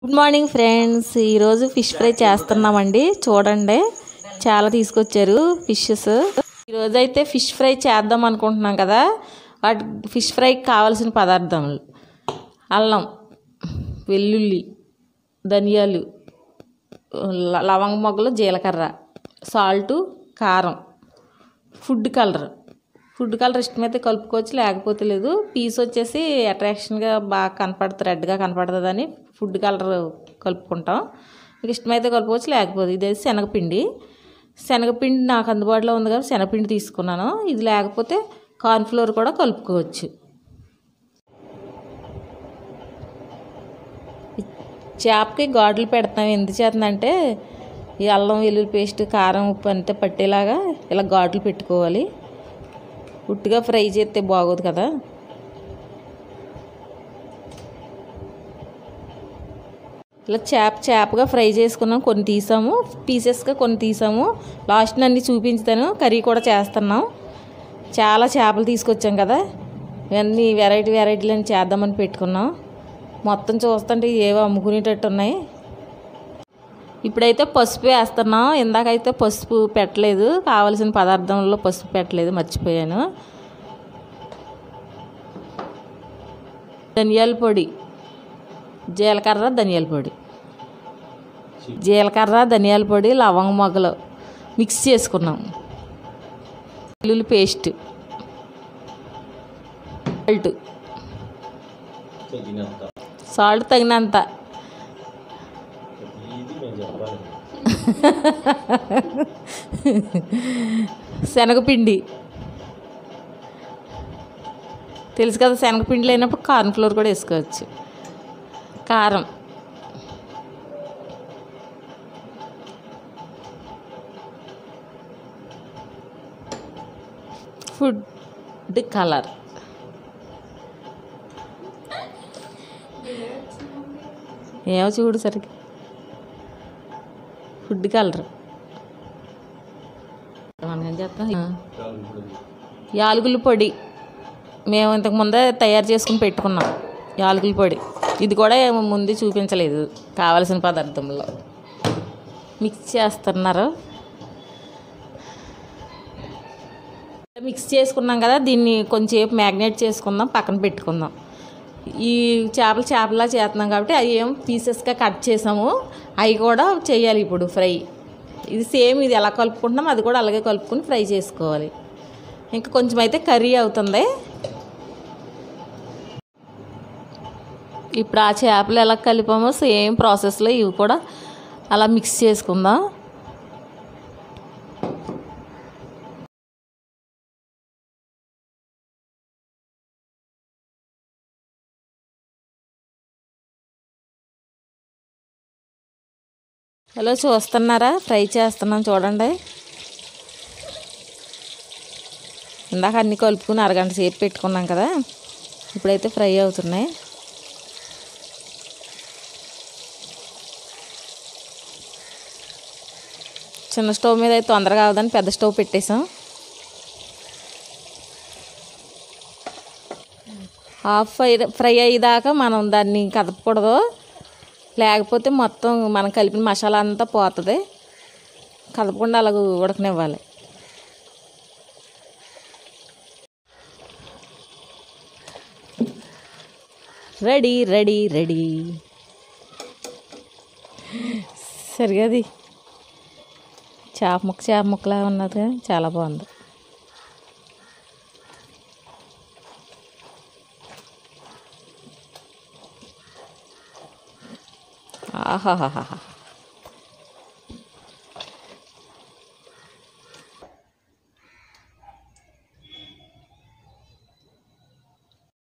Good morning friends, ఈరోజు fish fry చేస్తున్నామండి. చూడండి, చాలా తీసుకొచ్చారు ఫిషెస్. ఈరోజు అయితే ఫిష్ ఫ్రై చేద్దాం అనుకుంటున్నాం కదా. వాటి ఫిష్ ఫ్రైకి కావాల్సిన పదార్థాలు: అల్లం, వెల్లుల్లి, ధనియాలు, లవంగ మొగ్గలు, జీలకర్ర, సాల్టు, కారం, ఫుడ్ కలర్ ఇష్టమైతే కలుపుకోవచ్చు, లేకపోతే లేదు. పీస్ వచ్చేసి అట్రాక్షన్గా బాగా కనపడుతుంది, రెడ్గా కనపడుతుందని ఫుడ్ కలర్ కలుపుకుంటాం. మీకు ఇష్టమైతే కలుపుకోవచ్చు, లేకపోతే. ఇదేసి శనగపిండి నాకు అందుబాటులో ఉంది కాబట్టి శనగపిండి తీసుకున్నాను. ఇది లేకపోతే కార్న్ఫ్లోర్ కూడా కలుపుకోవచ్చు. చేపకి ఘాట్లు పెడతాం. ఎందుకు చేస్తుందంటే ఈ అల్లం వెల్లుల్లి పేస్ట్, కారం, ఉప్పు అంతా పట్టేలాగా ఇలా ఘాట్లు పెట్టుకోవాలి. ఉట్టిగా ఫ్రై చేస్తే బాగోదు కదా. ఇలా చేపగా ఫ్రై చేసుకున్నాం. కొన్ని తీసాము, పీసెస్గా కొన్ని తీసాము. లాస్ట్ అన్నీ చూపించుతాను. కర్రీ కూడా చేస్తున్నాం. చాలా చేపలు తీసుకొచ్చాం కదా, ఇవన్నీ వెరైటీలను చేద్దామని పెట్టుకున్నాం. మొత్తం చూస్తుంటే ఏవో అమ్ముకునేటట్టు ఉన్నాయి. ఇప్పుడైతే పసుపు వేస్తున్నాం. ఇందాకైతే పసుపు పెట్టలేదు, కావలసిన పదార్థంలో పసుపు పెట్టలేదు, మర్చిపోయాను. ధనియాల పొడి, జీలకర్ర, ధనియాల పొడి, లవంగ మొగ్గలు మిక్స్ చేసుకున్నాం. వెల్లుల్లి పేస్ట్, సాల్ట్ తగినంత, శనగపిండి తెలుసు కదా, శనగపిండి లేనప్పుడు కార్న్ఫ్లోర్ కూడా వేసుకోవచ్చు. కారం, ఫుడ్ కలర్, ఏమో చూడు సరిగ్గా, ఫుడ్ కలర్. మనం ఏం చేస్తాం, యాలకుల పొడి మేము ఇంతకుముందే తయారు చేసుకుని పెట్టుకున్నాం. యాలకుల పొడి ఇది కూడా ముందు చూపించలేదు. కావలసిన పదార్థంలో మిక్స్ చేస్తున్నారు. మిక్స్ చేసుకున్నాం కదా, దీన్ని కొంచెంసేపు మ్యాగ్నేట్ చేసుకుందాం, పక్కన పెట్టుకుందాం. ఈ చేపలా చేస్తున్నాం కాబట్టి అవి ఏం పీసెస్గా కట్ చేసాము, అవి కూడా చేయాలి ఇప్పుడు ఫ్రై. ఇది సేమ్, ఇది ఎలా కలుపుకుంటున్నాం అది కూడా అలాగే కలుపుకొని ఫ్రై చేసుకోవాలి. ఇంకా కొంచెం అయితే కర్రీ అవుతుంది. ఇప్పుడు ఆ చేపలు ఎలా కలిపామో సేమ్ ప్రాసెస్లో ఇవి కూడా అలా మిక్స్ చేసుకుందాం. హలో, చూస్తున్నారా? ఫ్రై చేస్తున్నాం చూడండి. ఇందాక అన్నీ కలుపుకుని అరగంట సేపు పెట్టుకున్నాం కదా, ఇప్పుడైతే ఫ్రై అవుతున్నాయి. చిన్న స్టవ్ మీద అయితే తొందరగా అవదని పెద్ద స్టవ్ పెట్టేసాం. హాఫ్ ఫ్రై అయ్యేదాకా మనం దాన్ని కదపకూడదు, లేకపోతే మొత్తం మనం కలిపిన మసాలా అంతా పోతుంది. కదపకుండా అలాగ ఉడకనివ్వాలి. రెడీ సరిగది. చేప ముక్కలా ఉన్నది, చాలా బాగుంది. ఆహాహాహా.